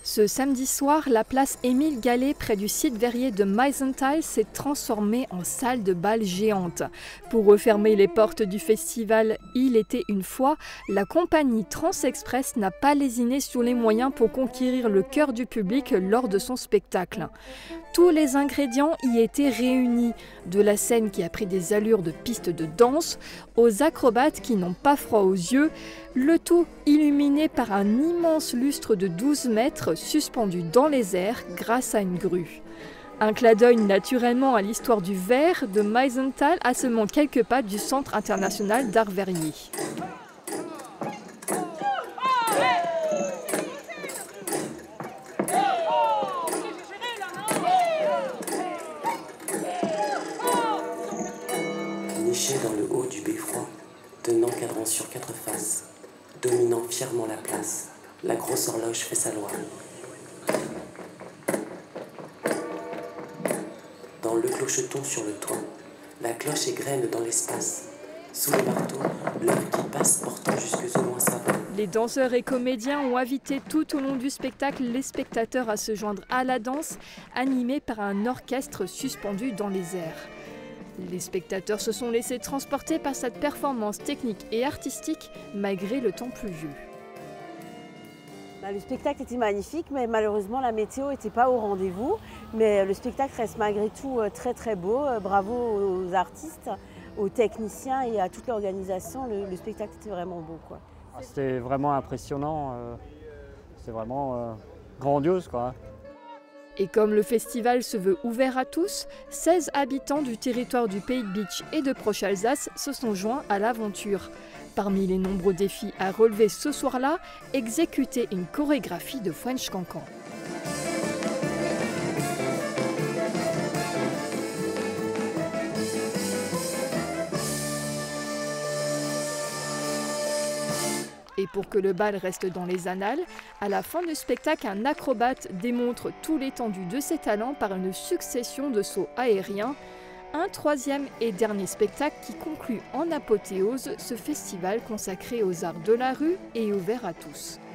Ce samedi soir, la place Émile Gallet, près du site verrier de Meisenthal, s'est transformée en salle de bal géante. Pour refermer les portes du festival Il était une fois, la compagnie Transexpress n'a pas lésiné sur les moyens pour conquérir le cœur du public lors de son spectacle. Tous les ingrédients y étaient réunis, de la scène qui a pris des allures de piste de danse, aux acrobates qui n'ont pas froid aux yeux, le tout illuminé par un immense lustre de 12 mètres suspendu dans les airs grâce à une grue. Un clin d'œil naturellement à l'histoire du verre de Meisenthal, à seulement quelques pas du Centre international d'art verrier. Niché dans le haut du beffroi, tenant cadran sur 4 faces, dominant fièrement la place, la grosse horloge fait sa loi. Dans le clocheton sur le toit, la cloche égrène dans l'espace. Sous le marteau, l'heure qui passe portant jusque au loin sa voix. Les danseurs et comédiens ont invité tout au long du spectacle les spectateurs à se joindre à la danse, animés par un orchestre suspendu dans les airs. Les spectateurs se sont laissés transporter par cette performance technique et artistique malgré le temps pluvieux. Le spectacle était magnifique, mais malheureusement la météo n'était pas au rendez-vous. Mais le spectacle reste malgré tout très très beau. Bravo aux artistes, aux techniciens et à toute l'organisation. Le spectacle était vraiment beau, quoi. C'était vraiment impressionnant, c'est vraiment grandiose, quoi. Et comme le festival se veut ouvert à tous, 16 habitants du territoire du Pays de Bitche et de Proche-Alsace se sont joints à l'aventure. Parmi les nombreux défis à relever ce soir-là, exécuter une chorégraphie de French Cancan. Et pour que le bal reste dans les annales, à la fin du spectacle, un acrobate démontre tout l'étendue de ses talents par une succession de sauts aériens. Un troisième et dernier spectacle qui conclut en apothéose ce festival consacré aux arts de la rue et ouvert à tous.